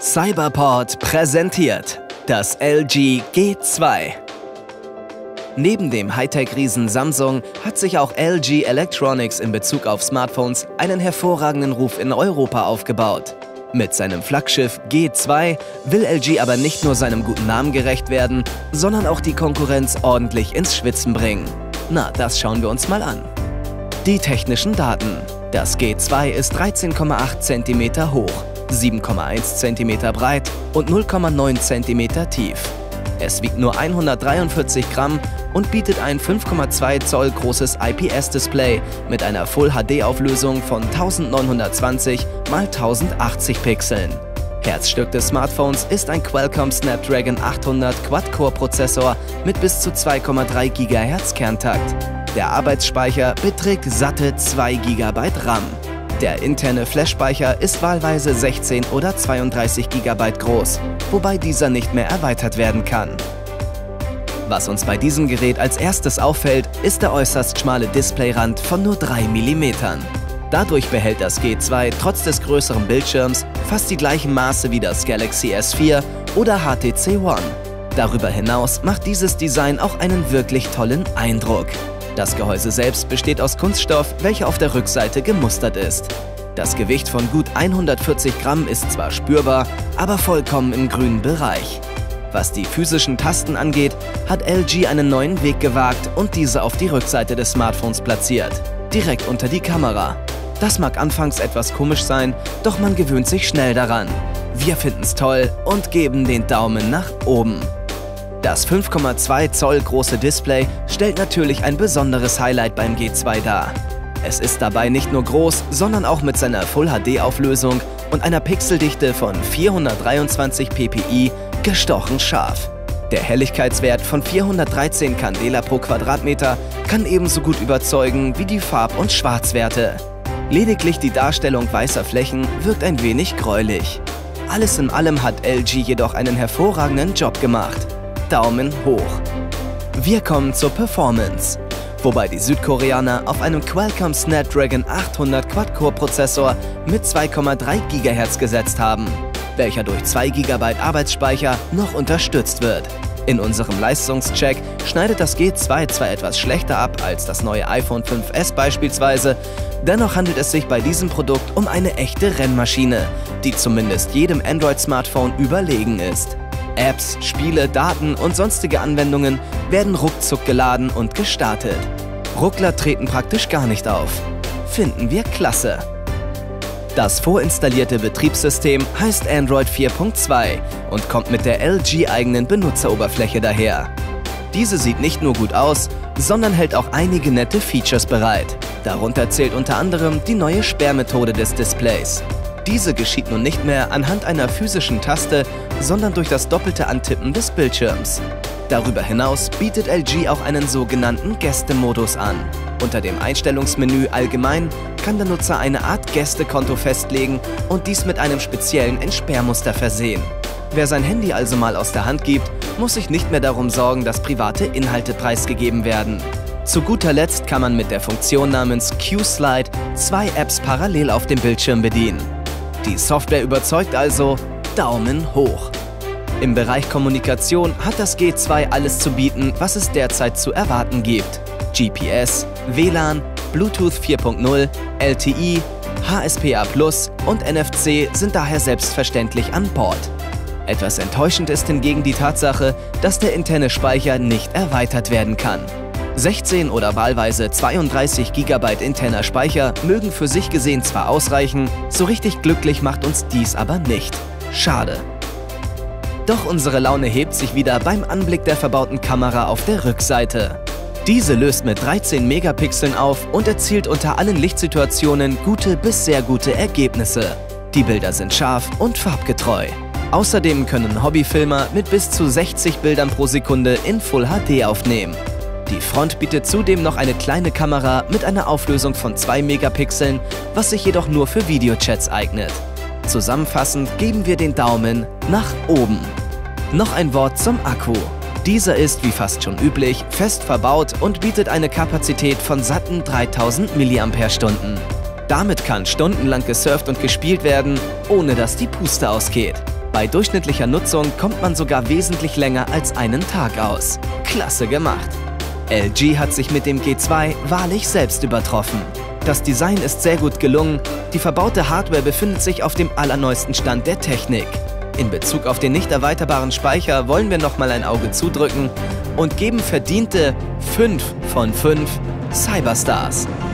Cyberport präsentiert das LG G2. Neben dem Hightech-Riesen Samsung hat sich auch LG Electronics in Bezug auf Smartphones einen hervorragenden Ruf in Europa aufgebaut. Mit seinem Flaggschiff G2 will LG aber nicht nur seinem guten Namen gerecht werden, sondern auch die Konkurrenz ordentlich ins Schwitzen bringen. Na, das schauen wir uns mal an. Die technischen Daten. Das G2 ist 13,8 cm hoch, 7,1 cm breit und 0,9 cm tief. Es wiegt nur 143 Gramm und bietet ein 5,2 Zoll großes IPS-Display mit einer Full-HD-Auflösung von 1920 x 1080 Pixeln. Herzstück des Smartphones ist ein Qualcomm Snapdragon 800 Quad-Core-Prozessor mit bis zu 2,3 GHz Kerntakt. Der Arbeitsspeicher beträgt satte 2 GB RAM. Der interne Flash-Speicher ist wahlweise 16 oder 32 GB groß, wobei dieser nicht mehr erweitert werden kann. Was uns bei diesem Gerät als erstes auffällt, ist der äußerst schmale Displayrand von nur 3 mm. Dadurch behält das G2 trotz des größeren Bildschirms fast die gleichen Maße wie das Galaxy S4 oder HTC One. Darüber hinaus macht dieses Design auch einen wirklich tollen Eindruck. Das Gehäuse selbst besteht aus Kunststoff, welcher auf der Rückseite gemustert ist. Das Gewicht von gut 140 Gramm ist zwar spürbar, aber vollkommen im grünen Bereich. Was die physischen Tasten angeht, hat LG einen neuen Weg gewagt und diese auf die Rückseite des Smartphones platziert, direkt unter die Kamera. Das mag anfangs etwas komisch sein, doch man gewöhnt sich schnell daran. Wir finden's toll und geben den Daumen nach oben. Das 5,2 Zoll große Display stellt natürlich ein besonderes Highlight beim G2 dar. Es ist dabei nicht nur groß, sondern auch mit seiner Full-HD-Auflösung und einer Pixeldichte von 423 ppi gestochen scharf. Der Helligkeitswert von 413 Candela pro Quadratmeter kann ebenso gut überzeugen wie die Farb- und Schwarzwerte. Lediglich die Darstellung weißer Flächen wirkt ein wenig gräulich. Alles in allem hat LG jedoch einen hervorragenden Job gemacht. Daumen hoch. Wir kommen zur Performance, wobei die Südkoreaner auf einem Qualcomm Snapdragon 800 Quad-Core-Prozessor mit 2,3 GHz gesetzt haben, welcher durch 2 GB Arbeitsspeicher noch unterstützt wird. In unserem Leistungscheck schneidet das G2 zwar etwas schlechter ab als das neue iPhone 5S beispielsweise, dennoch handelt es sich bei diesem Produkt um eine echte Rennmaschine, die zumindest jedem Android-Smartphone überlegen ist. Apps, Spiele, Daten und sonstige Anwendungen werden ruckzuck geladen und gestartet. Ruckler treten praktisch gar nicht auf. Finden wir klasse. Das vorinstallierte Betriebssystem heißt Android 4.2 und kommt mit der LG-eigenen Benutzeroberfläche daher. Diese sieht nicht nur gut aus, sondern hält auch einige nette Features bereit. Darunter zählt unter anderem die neue Sperrmethode des Displays. Diese geschieht nun nicht mehr anhand einer physischen Taste, sondern durch das doppelte Antippen des Bildschirms. Darüber hinaus bietet LG auch einen sogenannten Gästemodus an. Unter dem Einstellungsmenü Allgemein kann der Nutzer eine Art Gästekonto festlegen und dies mit einem speziellen Entsperrmuster versehen. Wer sein Handy also mal aus der Hand gibt, muss sich nicht mehr darum sorgen, dass private Inhalte preisgegeben werden. Zu guter Letzt kann man mit der Funktion namens Q-Slide 2 Apps parallel auf dem Bildschirm bedienen. Die Software überzeugt also, Daumen hoch. Im Bereich Kommunikation hat das G2 alles zu bieten, was es derzeit zu erwarten gibt. GPS, WLAN, Bluetooth 4.0, LTE, HSPA+ und NFC sind daher selbstverständlich an Bord. Etwas enttäuschend ist hingegen die Tatsache, dass der interne Speicher nicht erweitert werden kann. 16 oder wahlweise 32 GB interner Speicher mögen für sich gesehen zwar ausreichen, so richtig glücklich macht uns dies aber nicht. Schade. Doch unsere Laune hebt sich wieder beim Anblick der verbauten Kamera auf der Rückseite. Diese löst mit 13 Megapixeln auf und erzielt unter allen Lichtsituationen gute bis sehr gute Ergebnisse. Die Bilder sind scharf und farbgetreu. Außerdem können Hobbyfilmer mit bis zu 60 Bildern pro Sekunde in Full HD aufnehmen. Die Front bietet zudem noch eine kleine Kamera mit einer Auflösung von 2 Megapixeln, was sich jedoch nur für Videochats eignet. Zusammenfassend geben wir den Daumen nach oben. Noch ein Wort zum Akku. Dieser ist, wie fast schon üblich, fest verbaut und bietet eine Kapazität von satten 3000 mAh. Damit kann stundenlang gesurft und gespielt werden, ohne dass die Puste ausgeht. Bei durchschnittlicher Nutzung kommt man sogar wesentlich länger als einen Tag aus. Klasse gemacht! LG hat sich mit dem G2 wahrlich selbst übertroffen. Das Design ist sehr gut gelungen, die verbaute Hardware befindet sich auf dem allerneuesten Stand der Technik. In Bezug auf den nicht erweiterbaren Speicher wollen wir nochmal ein Auge zudrücken und geben verdiente 5 von 5 Cyberstars.